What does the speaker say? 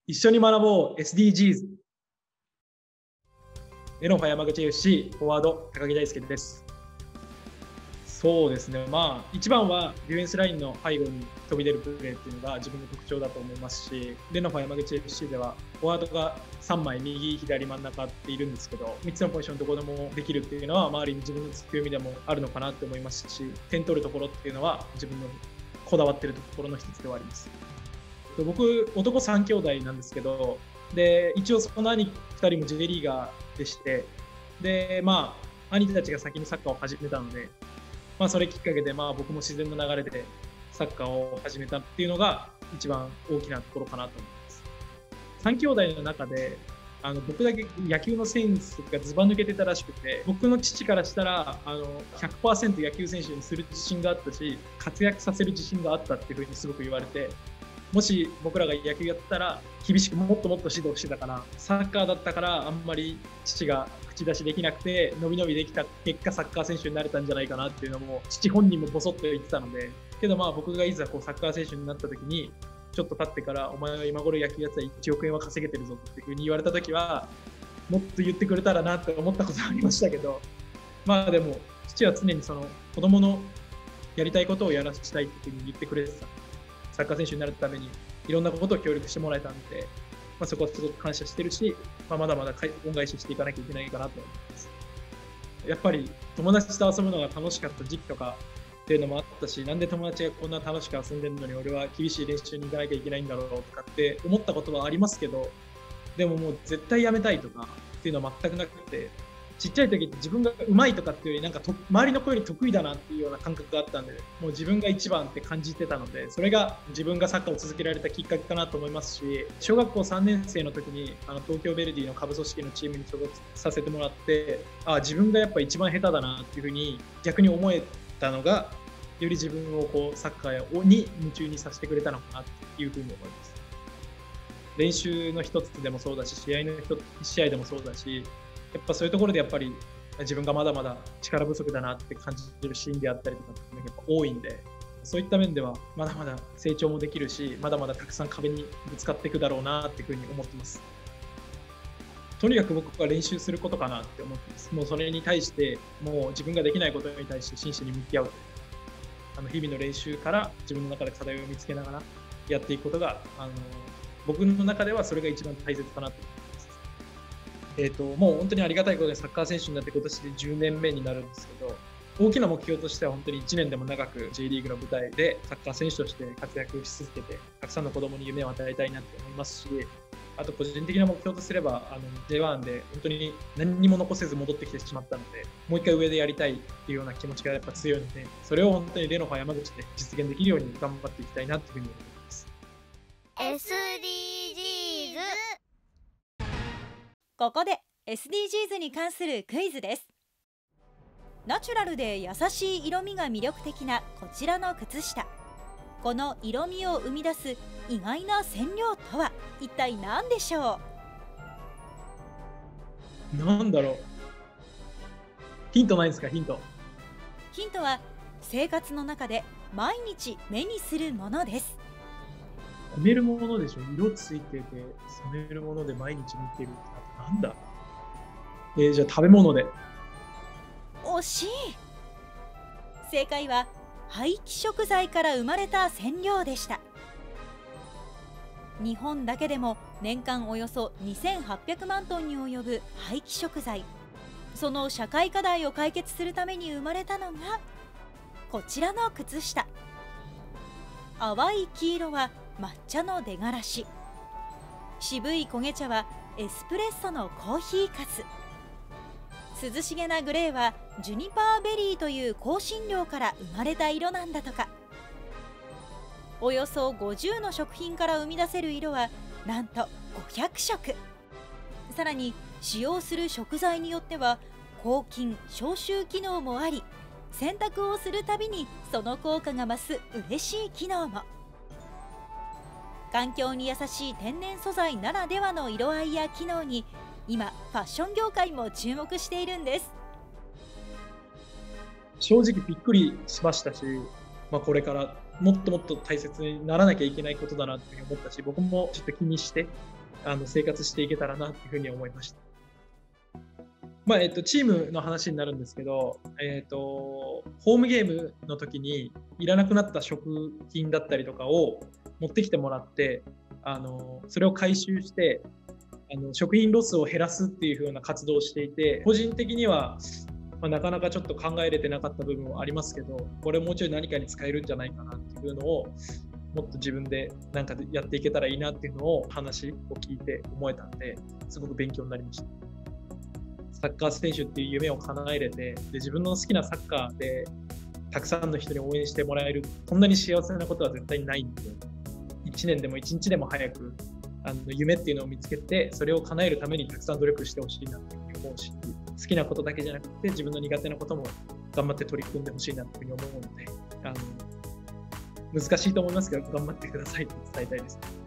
一緒に学ぼう SDGs。レノファ山口 FC フォワード高木大輔です。そうですね、一番はディフェンスラインの背後に飛び出るプレーっていうのが自分の特徴だと思いますし、レノファ山口 FC ではフォワードが3枚右左真ん中っているんですけど、3つのポジションどこでもできるっていうのはある意味自分の強みでもあるのかなって思いますし、点取るところっていうのは自分のこだわってるところの一つではあります。僕男3兄弟なんですけど、で一応その兄2人も J リーガーでして、で兄たちが先にサッカーを始めたので、それきっかけで僕も自然の流れでサッカーを始めたっていうのが一番大きなところかなと思います。3兄弟の中で僕だけ野球のセンスがずば抜けてたらしくて、僕の父からしたら100% 野球選手にする自信があったし、活躍させる自信があったっていうふうにすごく言われて、もし僕らが野球やったら厳しくもっともっと指導してたから、サッカーだったからあんまり父が口出しできなくて伸び伸びできた結果サッカー選手になれたんじゃないかなっていうのも父本人もボソッと言ってたので、けど僕がいざサッカー選手になった時にちょっと経ってから、お前は今頃野球やってたら1億円は稼げてるぞっていうふうに言われた時は、もっと言ってくれたらなって思ったことはありましたけど、でも父は常にその子供のやりたいことをやらせたいっていうふうに言ってくれてた。サッカー選手になるためにいろんなことを協力してもらえたんで、そこはすごく感謝してるし、まだまだ恩返ししていかなきゃいけないかなと思います。やっぱり友達と遊ぶのが楽しかった時期とかっていうのもあったし、なんで友達がこんな楽しく遊んでるのに俺は厳しい練習に行かなきゃいけないんだろうとかって思ったことはありますけど、でももう絶対やめたいとかっていうのは全くなくて、ちっちゃい時って自分が上手いとかっていうより周りの子より得意だなっていうような感覚があったんで、もう自分が一番って感じてたので、それが自分がサッカーを続けられたきっかけかなと思いますし、小学校3年生の時に東京ヴェルディの下部組織のチームに所属させてもらって、自分がやっぱ一番下手だなっていうふうに逆に思えたのが、より自分をサッカーに夢中にさせてくれたのかなっていうふうに思います。練習の一つでもそうだし、試合の一試合でもそうだし、やっぱそういうところでやっぱり自分がまだまだ力不足だなって感じてるシーンであったりとかってやっぱ多いんで、そういった面ではまだまだ成長もできるし、まだまだたくさん壁にぶつかっていくだろうなっていうふうに思ってます。とにかく僕は練習することかなって思ってます。もうそれに対してもう自分ができないことに対して真摯に向き合う。日々の練習から自分の中で課題を見つけながらやっていくことが僕の中ではそれが一番大切かなと思います。もう本当にありがたいことでサッカー選手になって今年で10年目になるんですけど、大きな目標としては本当に1年でも長く J リーグの舞台でサッカー選手として活躍し続けて、たくさんの子供に夢を与えたいなって思いますし、あと個人的な目標とすればJ1 で本当に何にも残せず戻ってきてしまったので、もう一回上でやりたいっていうような気持ちがやっぱ強いので、それを本当にレノファ山口で実現できるように頑張っていきたいなというふうに思います。 SDGs。 ここで SDGs に関するクイズです。ナチュラルで優しい色味が魅力的なこちらの靴下、この色味を生み出す意外な染料とは一体何でしょう。なんだろう。ヒントないですか？ヒントは生活の中で毎日目にするものです。 染めるものでしょ。色ついてて染めるもので毎日見てる。なんだ。じゃあ食べ物で。 惜しい。正解は廃棄食材から生まれた染料でした。日本だけでも年間およそ2800万トンに及ぶ廃棄食材、その社会課題を解決するために生まれたのがこちらの靴下。淡い黄色は抹茶の出がらし、渋い焦げ茶はエスプレッソのコーヒーかす、涼しげなグレーはジュニパーベリーという香辛料から生まれた色なんだとか。およそ50の食品から生み出せる色はなんと500色。さらに使用する食材によっては抗菌消臭機能もあり、洗濯をするたびにその効果が増す嬉しい機能も。環境に優しい天然素材ならではの色合いや機能に今ファッション業界も注目しているんです。 正直びっくりしましたし、これからもっともっと大切にならなきゃいけないことだなって思ったし、僕もちょっと気にして生活していけたらなっていうふうに思いました。チームの話になるんですけど、ホームゲームの時にいらなくなった食品だったりとかを持ってきてもらって、それを回収して、食品ロスを減らすっていう風な活動をしていて、個人的には、なかなかちょっと考えれてなかった部分はありますけど、これもうちょい何かに使えるんじゃないかなっていうのを、もっと自分でなんかやっていけたらいいなっていうのを話を聞いて思えたんで、すごく勉強になりました。サッカー選手っていう夢を叶えれて、で自分の好きなサッカーでたくさんの人に応援してもらえる、こんなに幸せなことは絶対にないんで、1年でも1日でも早く夢っていうのを見つけて、それを叶えるためにたくさん努力してほしいなっていうふうに思うし、好きなことだけじゃなくて自分の苦手なことも頑張って取り組んでほしいなっていうふうに思うので、難しいと思いますけど頑張ってくださいって伝えたいです。